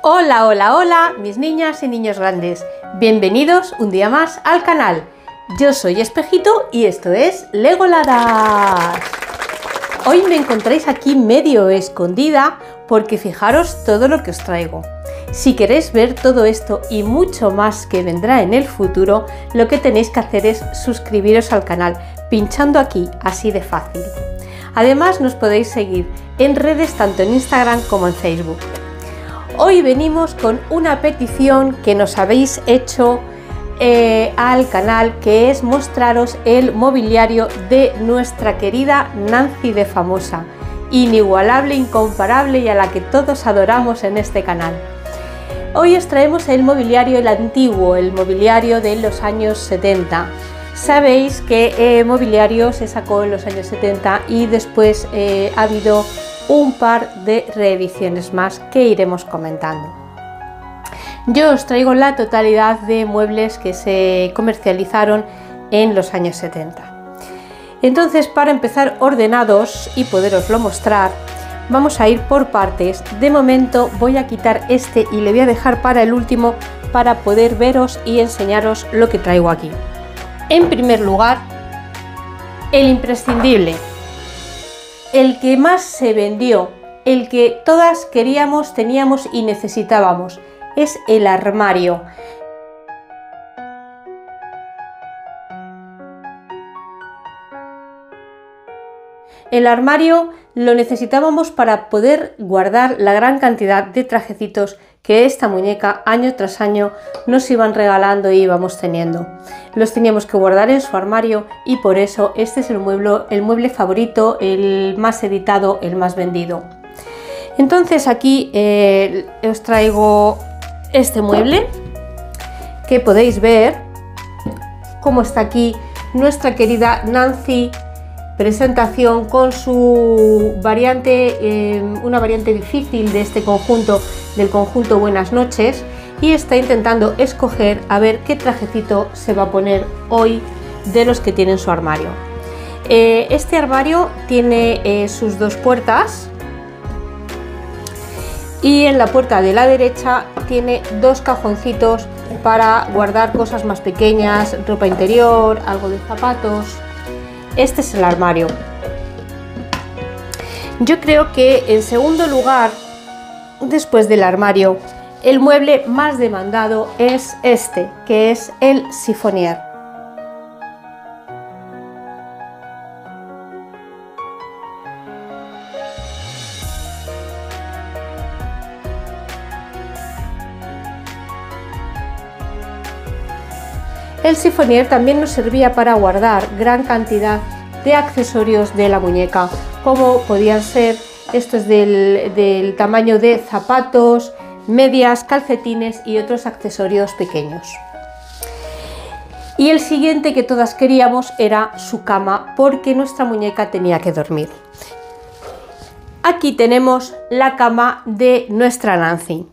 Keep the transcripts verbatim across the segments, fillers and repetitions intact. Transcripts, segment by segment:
Hola, hola, hola, mis niñas y niños grandes. Bienvenidos un día más al canal. Yo soy Espejito y esto es Legoladas. Hoy me encontráis aquí medio escondida porque fijaros todo lo que os traigo. Si queréis ver todo esto y mucho más que vendrá en el futuro, lo que tenéis que hacer es suscribiros al canal, pinchando aquí, así de fácil. Además nos podéis seguir en redes tanto en Instagram como en Facebook. Hoy venimos con una petición que nos habéis hecho eh, al canal, que es mostraros el mobiliario de nuestra querida Nancy de Famosa, inigualable, incomparable y a la que todos adoramos en este canal. Hoy os traemos el mobiliario, el antiguo, el mobiliario de los años setenta. Sabéis que eh, mobiliario se sacó en los años setenta y después eh, ha habido un par de reediciones más que iremos comentando. Yo os traigo la totalidad de muebles que se comercializaron en los años setenta. Entonces, para empezar ordenados y poderoslo mostrar, vamos a ir por partes. De momento voy a quitar este y le voy a dejar para el último para poder veros y enseñaros lo que traigo aquí. En primer lugar, el imprescindible, el que más se vendió, el que todas queríamos, teníamos y necesitábamos, es el armario. El armario lo necesitábamos para poder guardar la gran cantidad de trajecitos que esta muñeca año tras año nos iban regalando y íbamos teniendo. Los teníamos que guardar en su armario y por eso este es el mueble, el mueble favorito, el más editado, el más vendido. Entonces aquí eh, os traigo este mueble que podéis ver cómo está aquí nuestra querida Nancy presentación con su variante, eh, una variante difícil de este conjunto, del conjunto Buenas Noches, y está intentando escoger a ver qué trajecito se va a poner hoy de los que tiene en su armario. Eh, este armario tiene eh, sus dos puertas y en la puerta de la derecha tiene dos cajoncitos para guardar cosas más pequeñas, ropa interior, algo de zapatos. Este es el armario. Yo creo que en segundo lugar, después del armario, el mueble más demandado es este, que es el sifonier. El sifonier también nos servía para guardar gran cantidad de accesorios de la muñeca, como podían ser, esto es del, del tamaño de zapatos, medias, calcetines y otros accesorios pequeños. Y el siguiente que todas queríamos era su cama, porque nuestra muñeca tenía que dormir. Aquí tenemos la cama de nuestra Nancy.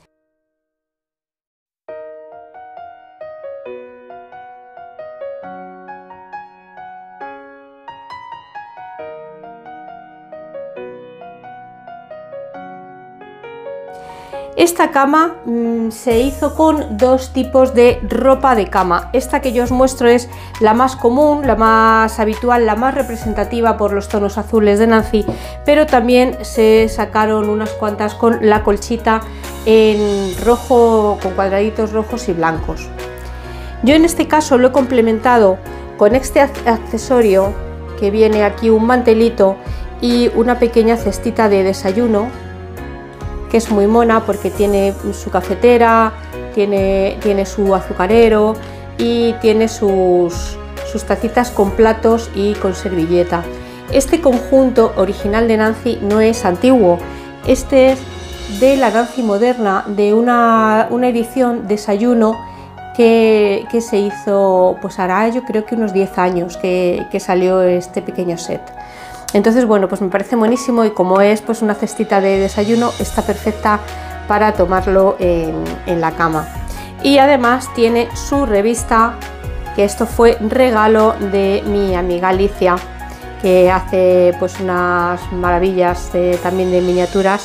Esta cama mmm, se hizo con dos tipos de ropa de cama. Esta que yo os muestro es la más común, la más habitual, la más representativa por los tonos azules de Nancy, pero también se sacaron unas cuantas con la colchita en rojo, con cuadraditos rojos y blancos. Yo en este caso lo he complementado con este accesorio que viene aquí, un mantelito y una pequeña cestita de desayuno, que es muy mona porque tiene su cafetera, tiene, tiene su azucarero y tiene sus, sus tacitas con platos y con servilleta. Este conjunto original de Nancy no es antiguo, este es de la Nancy moderna, de una, una edición desayuno que, que se hizo, pues hará yo creo que unos diez años que, que salió este pequeño set. Entonces, bueno, pues me parece buenísimo y como es pues una cestita de desayuno, está perfecta para tomarlo en, en la cama. Y además tiene su revista, que esto fue regalo de mi amiga Alicia, que hace pues unas maravillas de, también de miniaturas,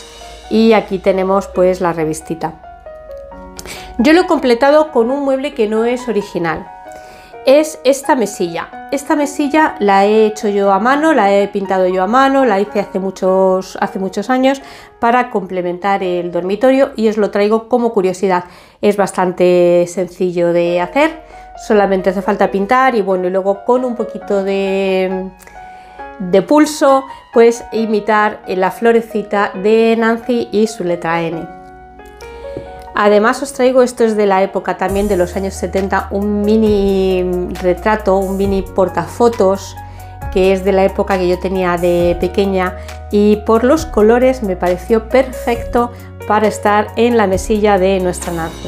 y aquí tenemos pues la revistita. Yo lo he completado con un mueble que no es original. Es esta mesilla. Esta mesilla la he hecho yo a mano, la he pintado yo a mano, la hice hace muchos, hace muchos años para complementar el dormitorio y os lo traigo como curiosidad. Es bastante sencillo de hacer, solamente hace falta pintar y bueno, y luego con un poquito de, de pulso, pues imitar la florecita de Nancy y su letra N. Además os traigo, esto es de la época también de los años setenta, un mini retrato, un mini portafotos, que es de la época que yo tenía de pequeña y por los colores me pareció perfecto para estar en la mesilla de nuestra Nancy.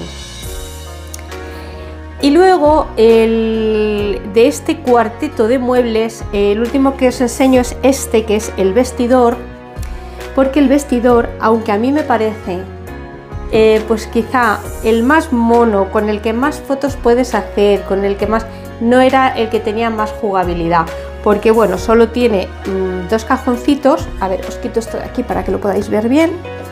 Y luego el, de este cuarteto de muebles, el último que os enseño es este, que es el vestidor, porque el vestidor, aunque a mí me parece Eh, pues quizá el más mono, con el que más fotos puedes hacer, con el que más, no era el que tenía más jugabilidad, porque bueno, solo tiene mmm, dos cajoncitos. A ver, os quito esto de aquí para que lo podáis ver bien.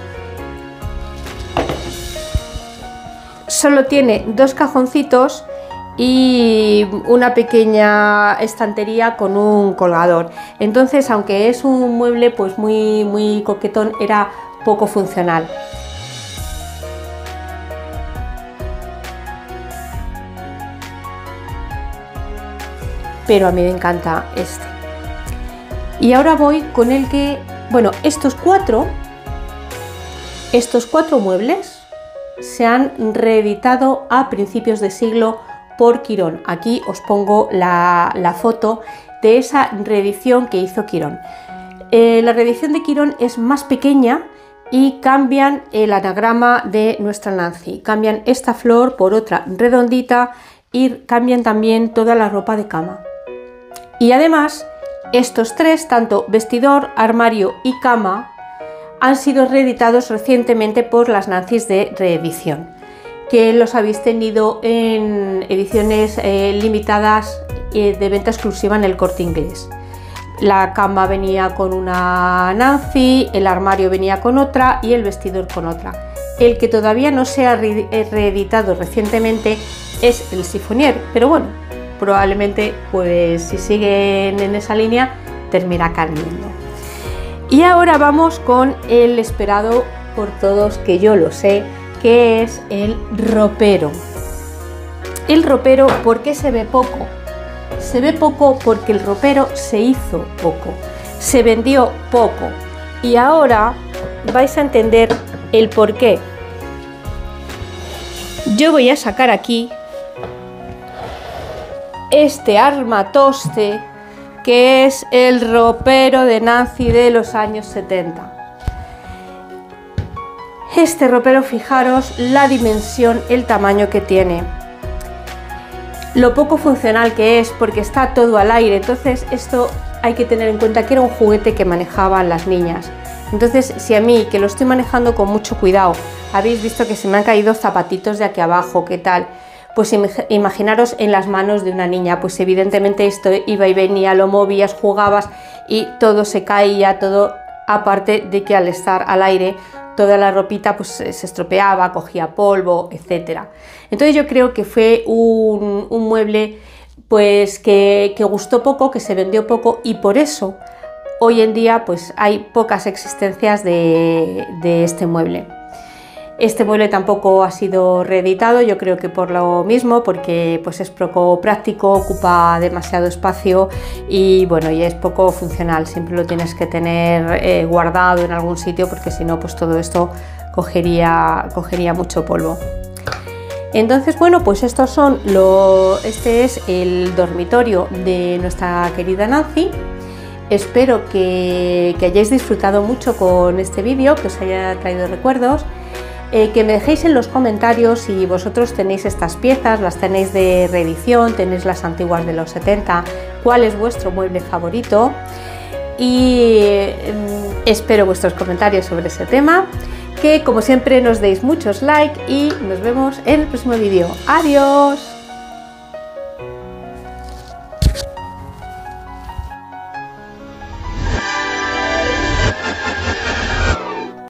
Solo tiene dos cajoncitos y una pequeña estantería con un colgador. Entonces, aunque es un mueble pues muy, muy coquetón, era poco funcional. Pero a mí me encanta este. Y ahora voy con el que, bueno, estos cuatro, estos cuatro muebles se han reeditado a principios de siglo por Quirón. Aquí os pongo la, la foto de esa reedición que hizo Quirón. Eh, la reedición de Quirón es más pequeña y cambian el anagrama de nuestra Nancy. Cambian esta flor por otra redondita y cambian también toda la ropa de cama. Y además, estos tres, tanto vestidor, armario y cama, han sido reeditados recientemente por las Nancys de reedición, que los habéis tenido en ediciones eh, limitadas eh, de venta exclusiva en el Corte Inglés. La cama venía con una Nancy, el armario venía con otra y el vestidor con otra. El que todavía no se ha re reeditado recientemente es el Chiffonier, pero bueno, probablemente pues si siguen en esa línea terminará cayendo. Y ahora vamos con el esperado por todos, que yo lo sé, que es el ropero. El ropero, ¿por qué se ve poco? Se ve poco porque el ropero se hizo poco, se vendió poco y ahora vais a entender el por qué. Yo voy a sacar aquí este armatoste, que es el ropero de Nancy de los años setenta. Este ropero, fijaros la dimensión, el tamaño que tiene, lo poco funcional que es, porque está todo al aire. Entonces esto hay que tener en cuenta que era un juguete que manejaban las niñas. Entonces, si a mí, que lo estoy manejando con mucho cuidado, habéis visto que se me han caído zapatitos de aquí abajo, ¿qué tal? Pues imaginaros en las manos de una niña, pues evidentemente esto iba y venía, lo movías, jugabas y todo se caía, todo, aparte de que al estar al aire toda la ropita pues se estropeaba, cogía polvo, etcétera. Entonces yo creo que fue un, un mueble pues que, que gustó poco, que se vendió poco y por eso hoy en día pues hay pocas existencias de, de este mueble. Este mueble tampoco ha sido reeditado, yo creo que por lo mismo, porque pues es poco práctico, ocupa demasiado espacio y bueno, y es poco funcional. Siempre lo tienes que tener eh, guardado en algún sitio, porque si no, pues todo esto cogería, cogería mucho polvo. Entonces, bueno, pues estos son lo, este es el dormitorio de nuestra querida Nancy. Espero que, que hayáis disfrutado mucho con este vídeo, que os haya traído recuerdos. Eh, que me dejéis en los comentarios si vosotros tenéis estas piezas, las tenéis de reedición, tenéis las antiguas de los setenta, cuál es vuestro mueble favorito, y eh, espero vuestros comentarios sobre ese tema, que como siempre nos deis muchos likes y nos vemos en el próximo vídeo. ¡Adiós!